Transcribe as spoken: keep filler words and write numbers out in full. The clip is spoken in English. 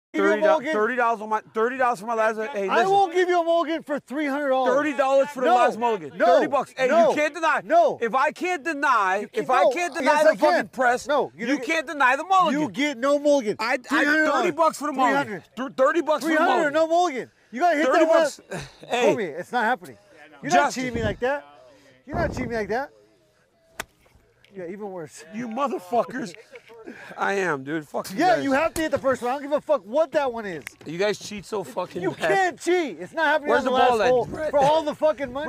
thirty dollars thirty dollars on my thirty dollars for my last. Hey, listen. I won't give you a mulligan for three hundred dollars. Thirty dollars for the no, last mulligan. No, Thirty bucks. Hey, no, you can't deny. No. If I can't deny, can't, if no, I can't deny yes, the I fucking can. press, no, you, you can't deny the mulligan. You get no mulligan. I, I thirty bucks for the mulligan. Thirty bucks for the mulligan. No mulligan. You gotta hit thirty that bucks. Last. Hey, Homie, it's not happening. You're Justin. not cheating me like that. You're not cheating me like that. Yeah, even worse. You motherfuckers. I am, dude. Fuck you Yeah, guys. you have to hit the first one. I don't give a fuck what that one is. You guys cheat so fucking You bad. can't cheat. It's not happening Where's on the, the ball last at? hole for all the fucking money.